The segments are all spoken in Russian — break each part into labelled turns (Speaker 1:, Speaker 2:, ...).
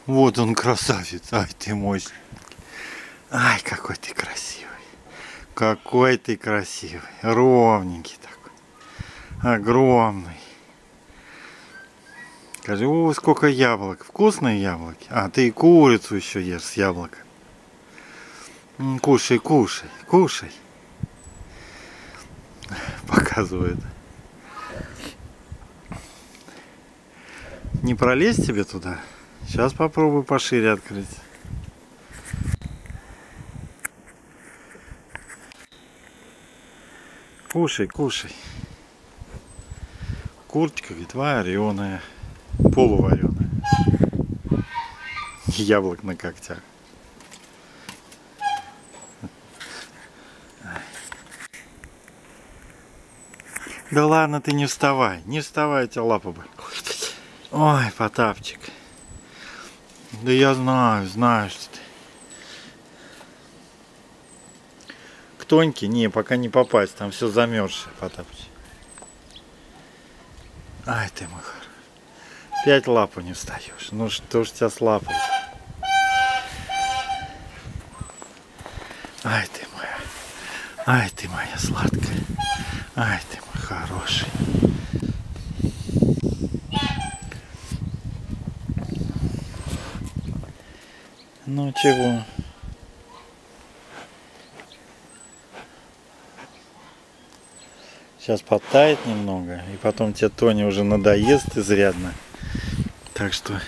Speaker 1: Вот он, красавец. Ай, ты мой. Ай, какой ты красивый. Какой ты красивый. Ровненький такой. Огромный. Скажи, о, сколько яблок. Вкусные яблоки. А, ты и курицу еще ешь с яблоком. Кушай, кушай, кушай. Показывает. Не пролезть тебе туда? Сейчас попробую пошире открыть. Кушай, кушай. Курочка, говорит, вареная. Полувареная. Яблок на когтях. Да ладно, ты не вставай. Не вставай, у тебя лапа бы. Ой, Потапчик. Да я знаю, что ты. К Тоньке? Не, пока не попасть. Там все замерзшее, Потапчик. Ай, ты мой хороший. 5 лапу не встаешь. Ну что ж тебя с лапой? Ай, ты моя. Ай, ты моя сладкая. Ай, ты мой хороший. Ну чего? Сейчас подтает немного, и потом тебе Тоня уже надоест изрядно. Так что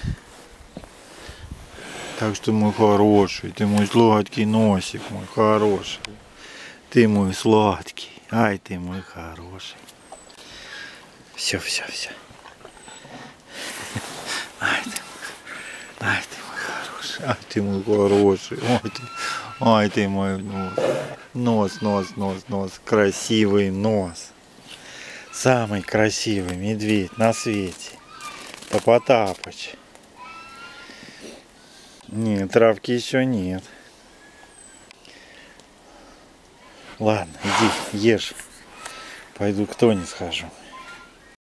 Speaker 1: мой хороший, ты мой сладкий носик, мой хороший. Ты мой сладкий, ай, ты мой хороший. Все. Ай, ты мой хороший, ай, ты мой хороший. Ай, ты мой нос. Красивый нос. Самый красивый медведь на свете. Потапыч. Нет, травки еще нет. Ладно, иди, ешь. Пойду к Тоне схожу.